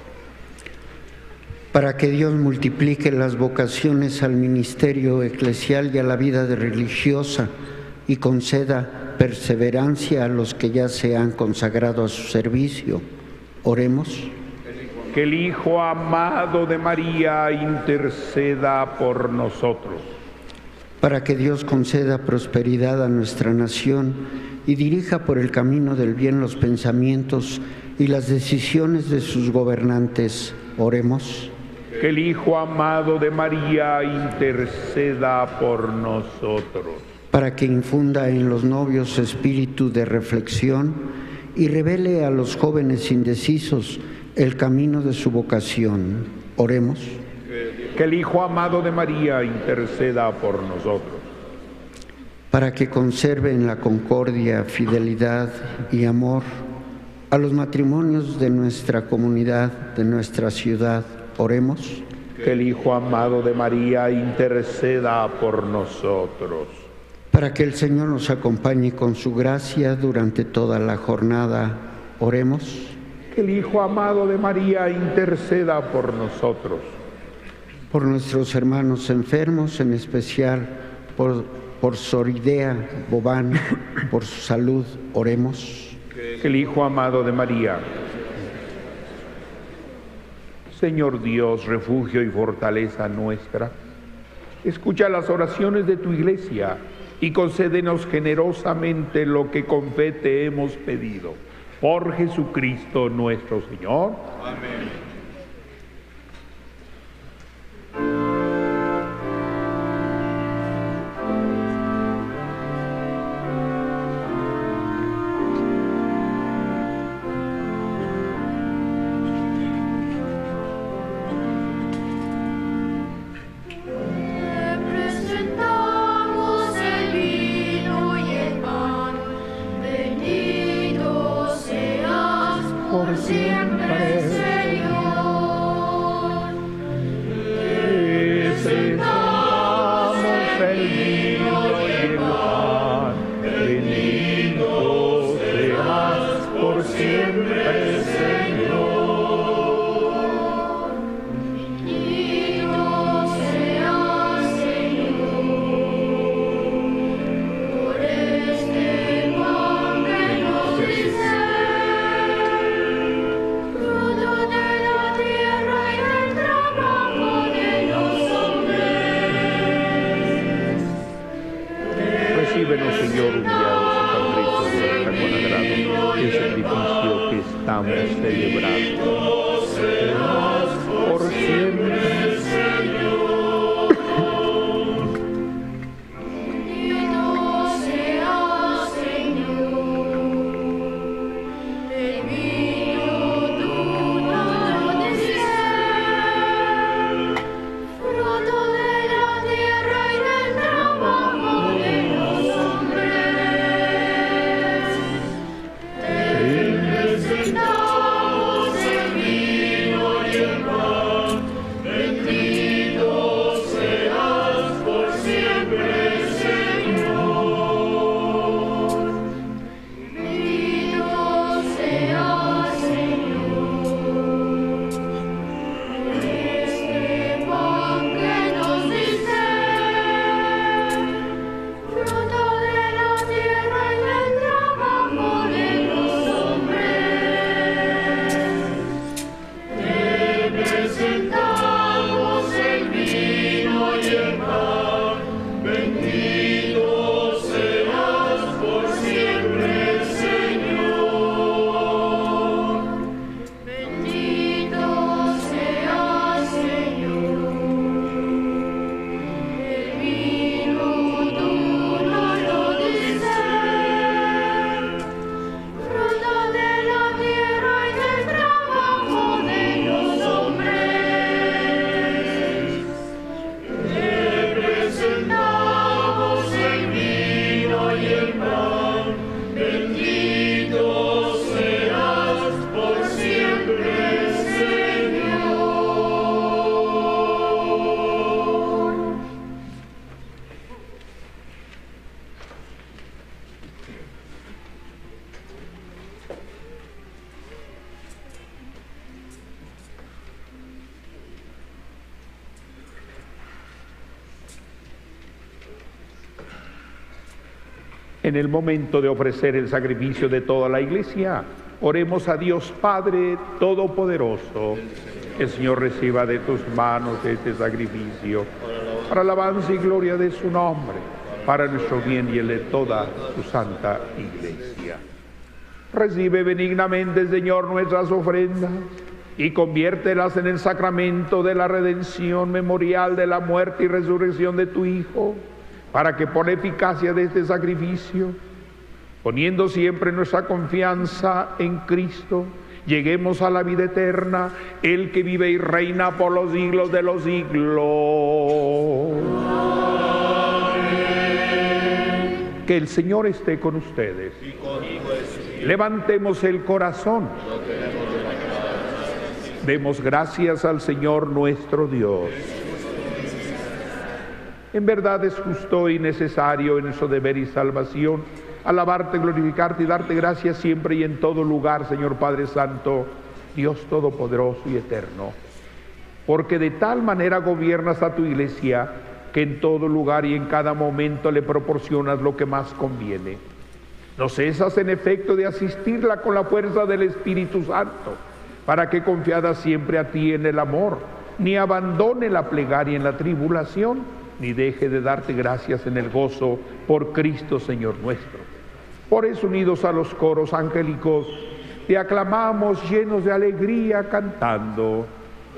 Para que Dios multiplique las vocaciones al ministerio eclesial y a la vida religiosa y conceda perseverancia a los que ya se han consagrado a su servicio. Oremos. Que el Hijo amado de María interceda por nosotros. Para que Dios conceda prosperidad a nuestra nación y dirija por el camino del bien los pensamientos y las decisiones de sus gobernantes. Oremos. Que el Hijo amado de María interceda por nosotros. Para que infunda en los novios espíritu de reflexión y revele a los jóvenes indecisos el camino de su vocación. Oremos. Que el Hijo amado de María interceda por nosotros. Para que conserve en la concordia, fidelidad y amor a los matrimonios de nuestra comunidad, de nuestra ciudad. Oremos. Que el Hijo amado de María interceda por nosotros. Para que el Señor nos acompañe con su gracia durante toda la jornada. Oremos. Que el Hijo amado de María interceda por nosotros. Por nuestros hermanos enfermos, en especial por Soridea Bobán, por su salud, oremos. Que el Hijo amado de María. Señor Dios, refugio y fortaleza nuestra, Escucha las oraciones de tu iglesia y concédenos generosamente lo que con fe te hemos pedido. Por Jesucristo nuestro Señor. Amén. Recíbenos, Señor, humillados y contritos de con agrado, el sacrificio que estamos celebrando. Por siempre, Señor. Bendito sea, Señor. El vino tú nos diste, fruto de la tierra y del trabajo de los hombres. Te presentamos el vino y el pan. Bendito seas por siempre, Señor. Bendito seas, Señor. Este pan que nos diste, fruto de la tierra y del trabajo de los hombres. Te presentamos el vino y el pan. Bendito seas por siempre, Señor. Bendito seas, Señor. El vino tú nos lo diste, fruto de la tierra y del trabajo de los hombres. Te presentamos el vino y el pan. Bendito seas por siempre, Señor. En el momento de ofrecer el sacrificio de toda la iglesia, oremos a Dios Padre Todopoderoso. El Señor reciba de tus manos este sacrificio, para alabanza y gloria de su nombre, para nuestro bien y el de toda su santa iglesia. Recibe benignamente, Señor, nuestras ofrendas y conviértelas en el sacramento de la redención memorial de la muerte y resurrección de tu Hijo, para que por la eficacia de este sacrificio, poniendo siempre nuestra confianza en Cristo, lleguemos a la vida eterna, el que vive y reina por los siglos de los siglos. Amén. Que el Señor esté con ustedes. Levantemos el corazón. Demos gracias al Señor nuestro Dios. En verdad es justo y necesario en nuestro deber y salvación alabarte, glorificarte y darte gracias siempre y en todo lugar, Señor Padre Santo, Dios Todopoderoso y Eterno. Porque de tal manera gobiernas a tu iglesia que en todo lugar y en cada momento le proporcionas lo que más conviene. No cesas en efecto de asistirla con la fuerza del Espíritu Santo, para que confiada siempre a ti en el amor, ni abandone la plegaria en la tribulación, ni deje de darte gracias en el gozo por Cristo Señor nuestro. Por eso, unidos a los coros angélicos, te aclamamos llenos de alegría cantando.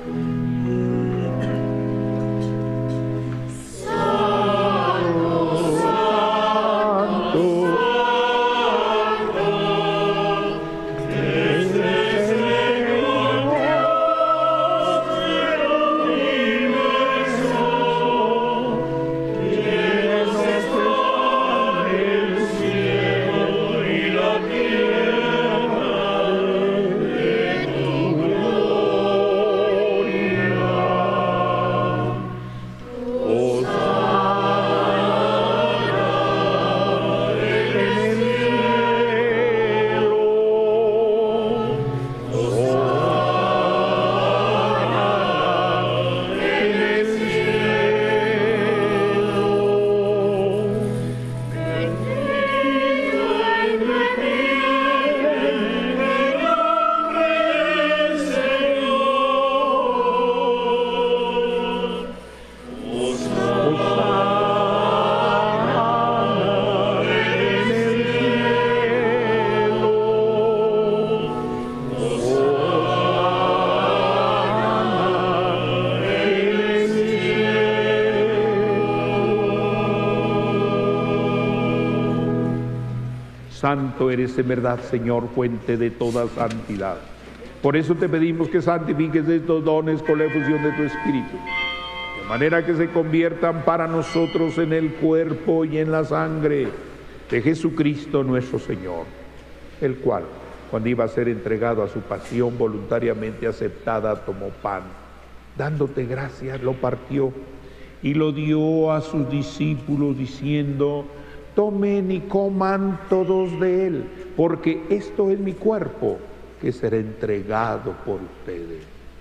Santo eres en verdad, Señor, fuente de toda santidad. Por eso te pedimos que santifiques estos dones con la efusión de tu Espíritu, de manera que se conviertan para nosotros en el cuerpo y en la sangre de Jesucristo nuestro Señor, el cual, cuando iba a ser entregado a su pasión voluntariamente aceptada, tomó pan, dándote gracias, lo partió y lo dio a sus discípulos diciendo: tomen y coman todos de él, porque esto es mi cuerpo, que será entregado por ustedes.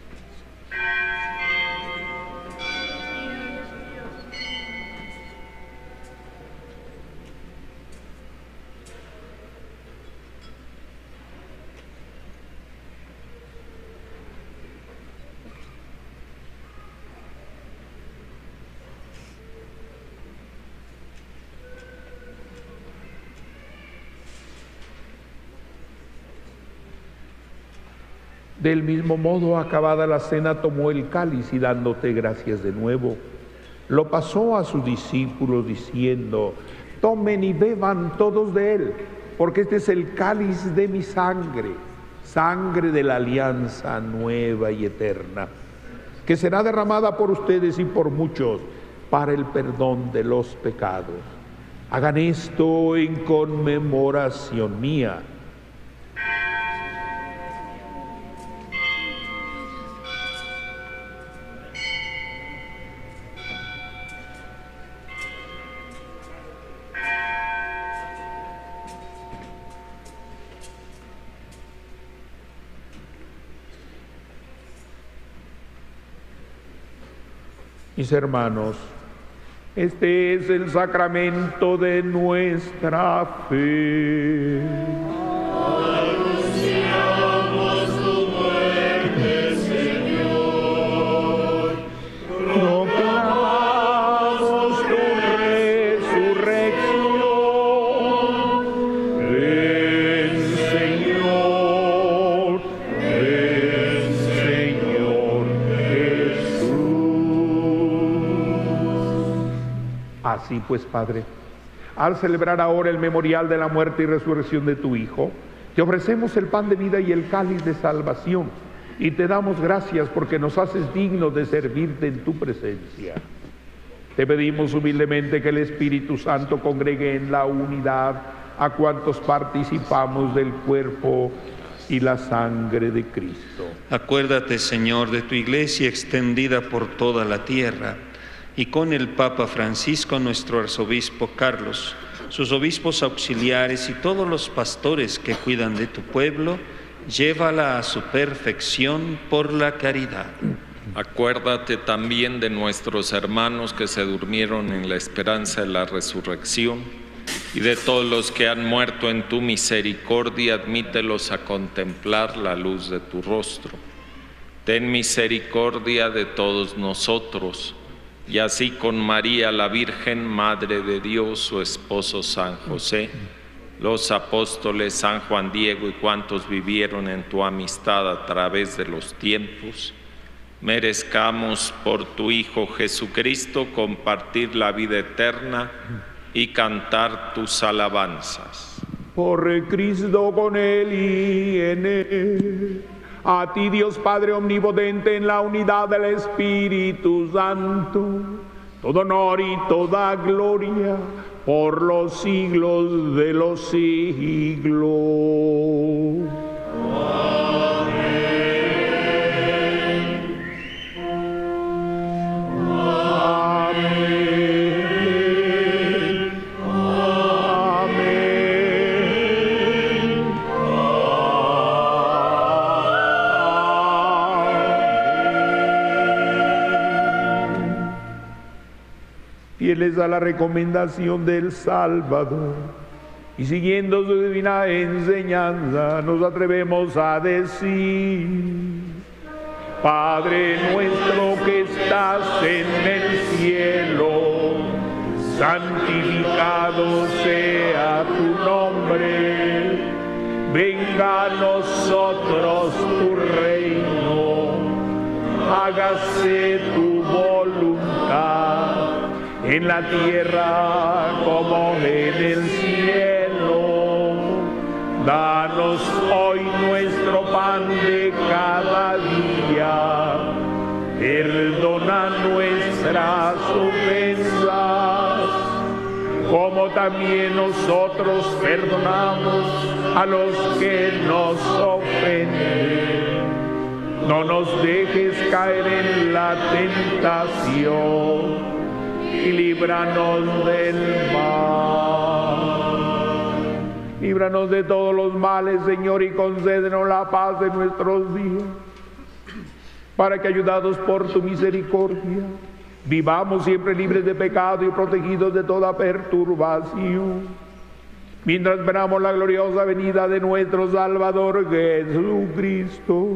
Del mismo modo, acabada la cena, tomó el cáliz y dándote gracias de nuevo, lo pasó a sus discípulos diciendo: tomen y beban todos de él, porque este es el cáliz de mi sangre, sangre de la alianza nueva y eterna, que será derramada por ustedes y por muchos para el perdón de los pecados. Hagan esto en conmemoración mía. Mis hermanos, este es el sacramento de nuestra fe. Anunciamos tu muerte, Señor. Proclamamos tu resurrección. Ven, Señor. Ven, Señor Jesús. Así pues, Padre, al celebrar ahora el memorial de la muerte y resurrección de tu Hijo, te ofrecemos el pan de vida y el cáliz de salvación, y te damos gracias porque nos haces dignos de servirte en tu presencia. Te pedimos humildemente que el Espíritu Santo congregue en la unidad a cuantos participamos del cuerpo y la sangre de Cristo. Acuérdate, Señor, de tu iglesia extendida por toda la tierra, y con el Papa Francisco, nuestro arzobispo Carlos, sus obispos auxiliares y todos los pastores que cuidan de tu pueblo, llévala a su perfección por la caridad. Acuérdate también de nuestros hermanos que se durmieron en la esperanza de la resurrección, y de todos los que han muerto en tu misericordia, admítelos a contemplar la luz de tu rostro. Ten misericordia de todos nosotros, y así con María la Virgen, Madre de Dios, su esposo San José, los apóstoles San Juan Diego y cuantos vivieron en tu amistad a través de los tiempos, merezcamos por tu Hijo Jesucristo compartir la vida eterna y cantar tus alabanzas. Por Cristo, con Él y en Él. A ti, Dios Padre omnipotente, en la unidad del Espíritu Santo, todo honor y toda gloria por los siglos de los siglos. Fieles a la recomendación del Salvador y siguiendo su divina enseñanza, nos atrevemos a decir: Padre nuestro que estás en el cielo, santificado sea tu nombre, venga a nosotros tu reino, hágase tu voluntad, en la tierra como en el cielo. Danos hoy nuestro pan de cada día. Perdona nuestras ofensas, como también nosotros perdonamos a los que nos ofenden. No nos dejes caer en la tentación y líbranos del mal. Líbranos de todos los males, Señor, y concédenos la paz de nuestros días, para que, ayudados por tu misericordia, vivamos siempre libres de pecado y protegidos de toda perturbación, mientras esperamos la gloriosa venida de nuestro Salvador Jesucristo.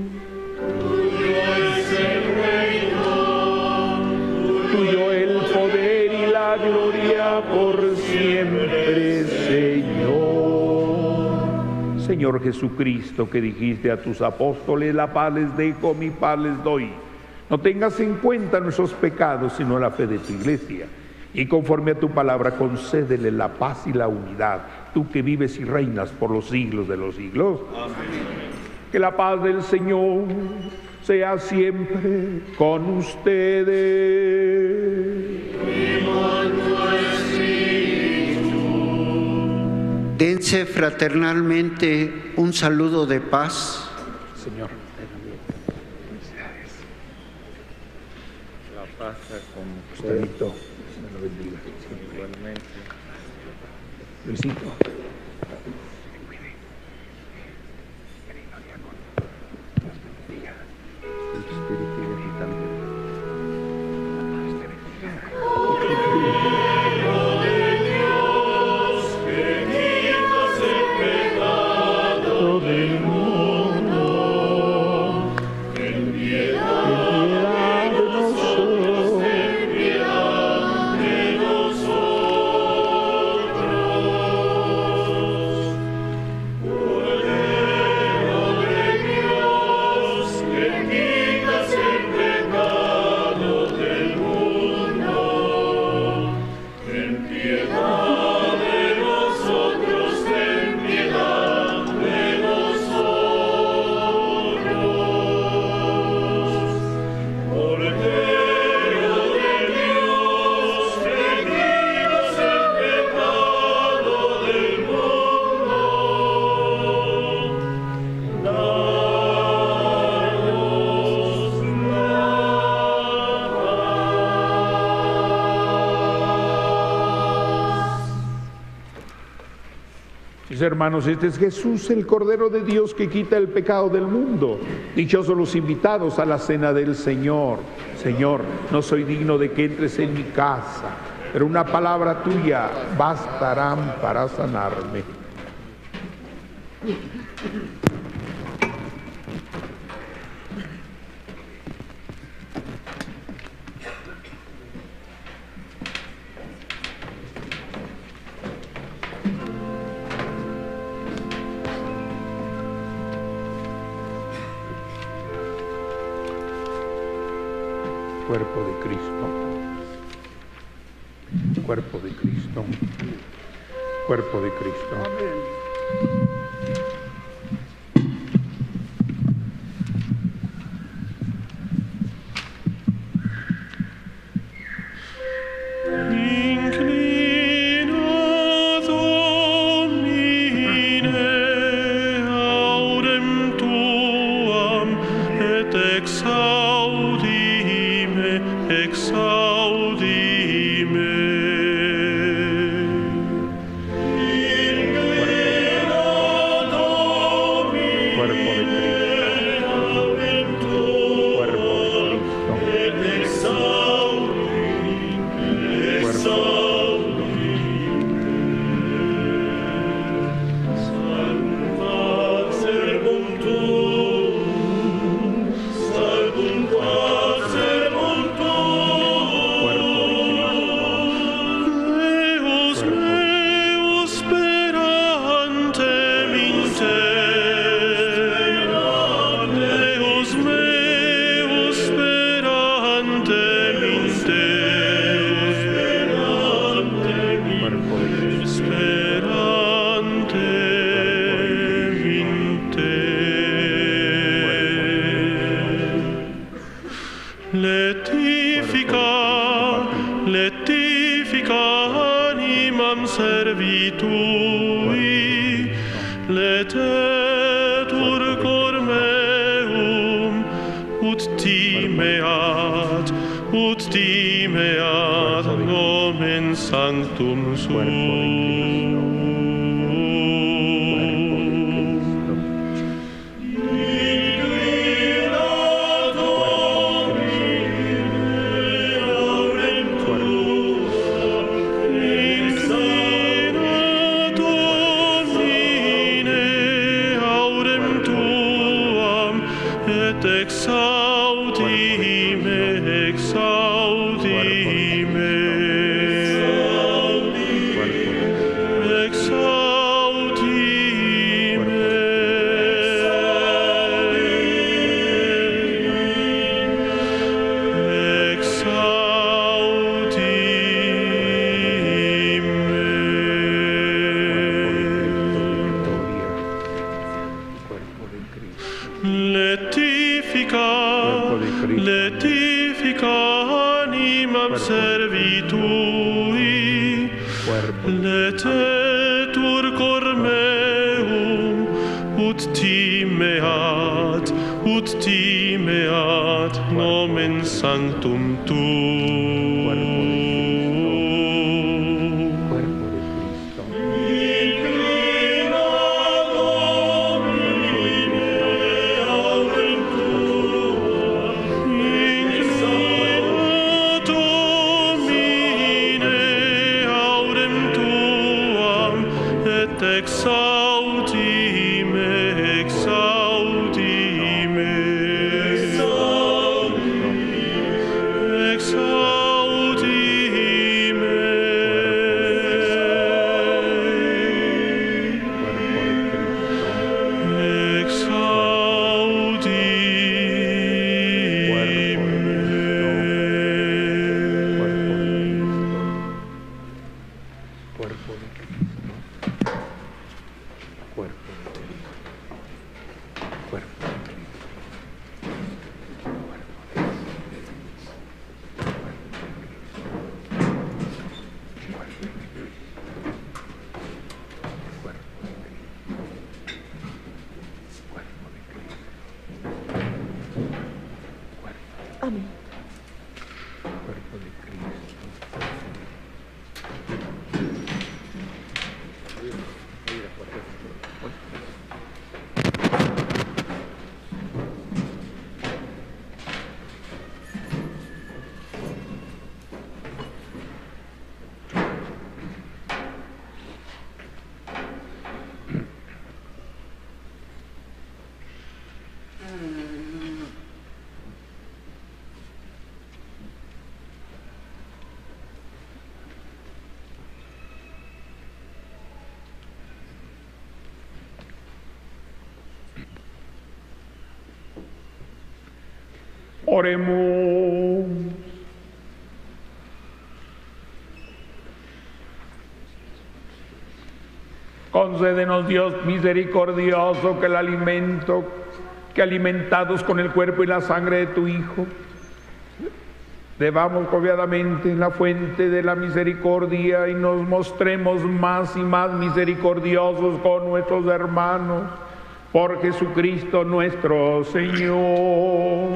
Tuyo el poder y la gloria por siempre, Señor. Señor Jesucristo, que dijiste a tus apóstoles: la paz les dejo, mi paz les doy. No tengas en cuenta nuestros pecados, sino la fe de tu iglesia. Y conforme a tu palabra, concédele la paz y la unidad, tú que vives y reinas por los siglos de los siglos. Amén. Que la paz del Señor sea siempre con ustedes. Y con tu espíritu. Dense fraternalmente un saludo de paz. Señor. La paz con usted. Me lo bendiga. igualmente. Luisito. Hermanos, este es Jesús, el Cordero de Dios que quita el pecado del mundo. Dichosos los invitados a la cena del Señor. Señor, no soy digno de que entres en mi casa, pero una palabra tuya bastarán para sanarme. Cuerpo de Cristo. Cuerpo de Cristo. Cuerpo de Cristo. Sanctum suum. Sanctum tuum. Cuerpo de Cristo. Oremos. Concédenos, Dios misericordioso, que el alimento, que alimentados con el cuerpo y la sangre de tu Hijo, bebamos confiadamente en la fuente de la misericordia y nos mostremos más y más misericordiosos con nuestros hermanos. Por Jesucristo nuestro Señor.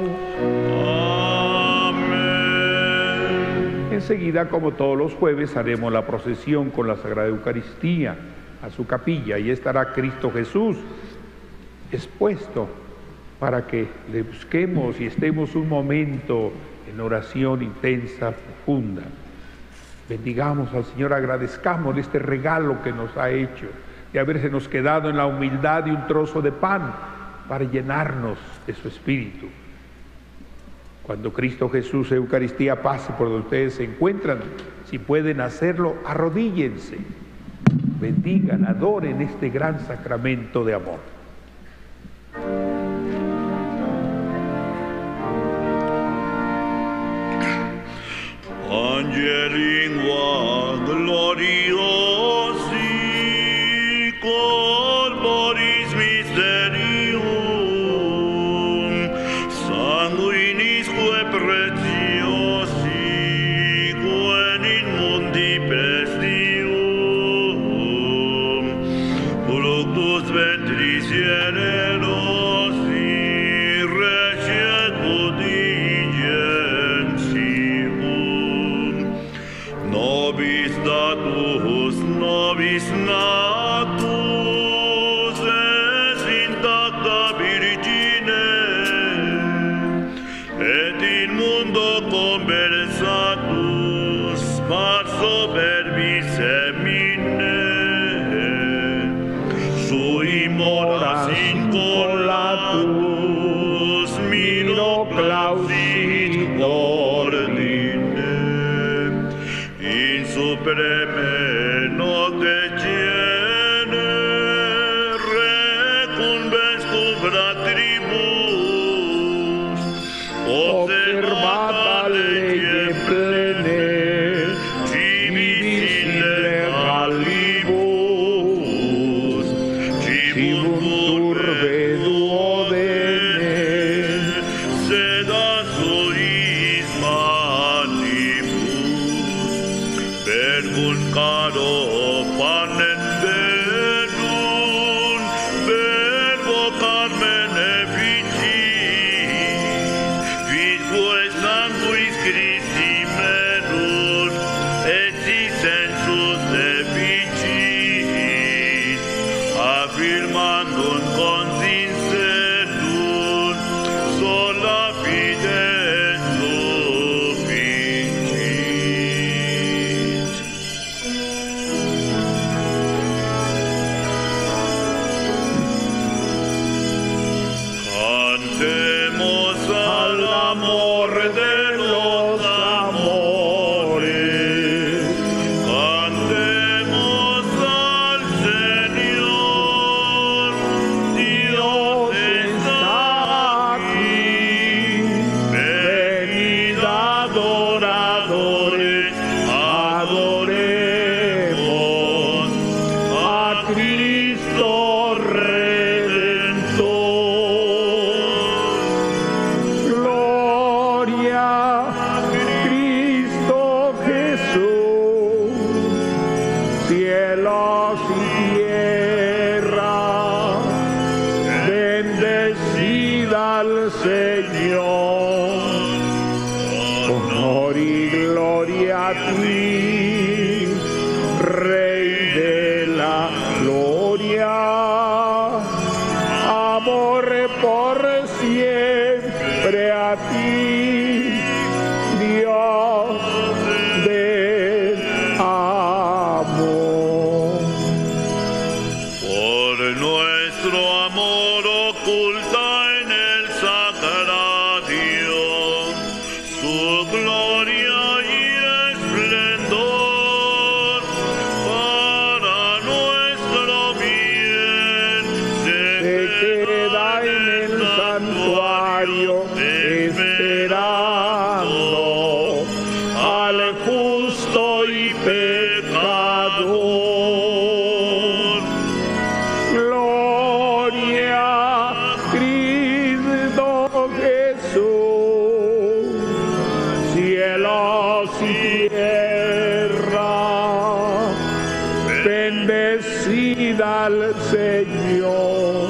Amén. Enseguida, como todos los jueves, haremos la procesión con la Sagrada Eucaristía a su capilla y estará Cristo Jesús expuesto para que le busquemos y estemos un momento en oración intensa, profunda. Bendigamos al Señor, agradezcamos este regalo que nos ha hecho de habernos quedado en la humildad de un trozo de pan para llenarnos de su Espíritu. Cuando Cristo Jesús, Eucaristía, pase por donde ustedes se encuentran, si pueden hacerlo, arrodíllense, bendigan, adoren este gran sacramento de amor. Angeli lingua gloriosi corporis mysterium sanguinisque preciosi quem in mundi pestium fructus ventris generosi receput ingentium nobis datus nobis natus es intacta Virgine et in mundo conversatus par soberbis semine sui moras incolatus miro clausit ordine in supreme nocte cene recumbens cum fratribus observata lege plene civis in legalibus cibuntur duodene sed a suis manibus verbum caro panem verbum verbo carmen efficit visque sanguis Christi menus et si sensus deficit affirmandum consincetum sola fide sufficit. Cantemos al amor de los amores, cantemos al Señor, Dios está aquí, venid adoradores, adoremos a Cristo Redentor. Gloria a Cristo Jesús, cielos y tierra, bendecida al Señor. Honor y gloria a ti, Rey de la gloria. Amor por siempre a ti, Dios del amor. Por nuestro amor oculta en el sagrario su gloria y esplendor, para nuestro bien se queda en el santuario esperando al justo y pecador. bendecida al Señor.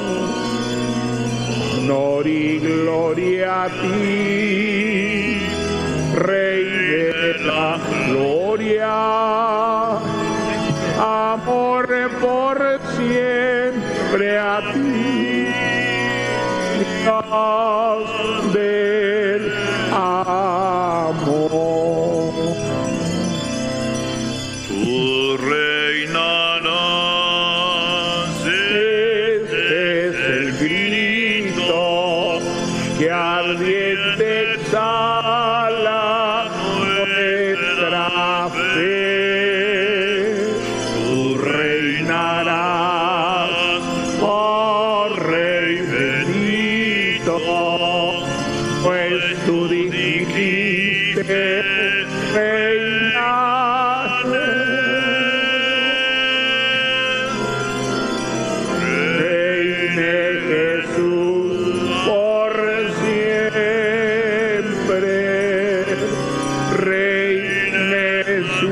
Honor y gloria a ti, Rey de la gloria. Amor por siempre a ti, Dios del amor. Tú reinarás, Este es el grito que ardiente exhala nuestra fe. Tú reinarás, oh Rey bendito, pues tú dijiste reinar. Reine Jesús por siempre, reine su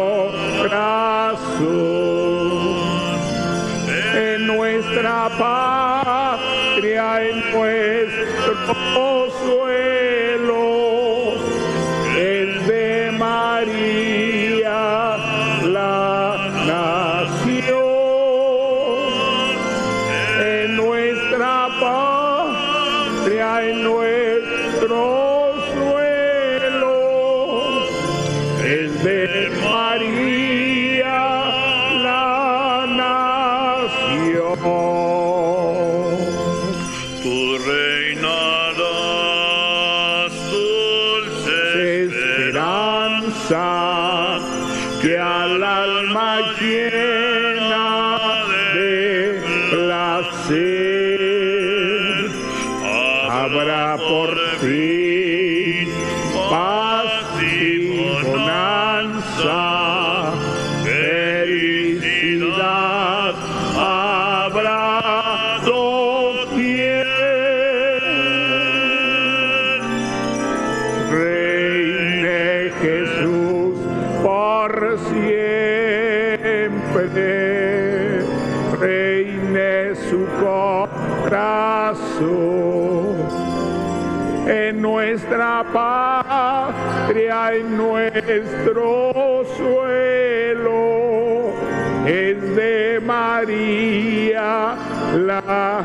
corazón, en nuestra patria, en nuestro suelo, es de María la nación, en nuestra patria, en nuestro suelo, es de María la nación. tú reinarás, dulce Esperanza que al alma llena de placer habrá por fin paz y bonanza, felicidad habrá doquier. Reine Jesús por siempre, reine su corazón, en nuestra patria, en nuestro suelo, es de María la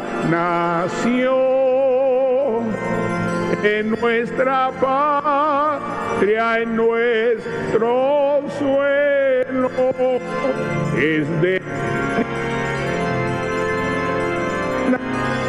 nación, en nuestra patria, en nuestro suelo, es de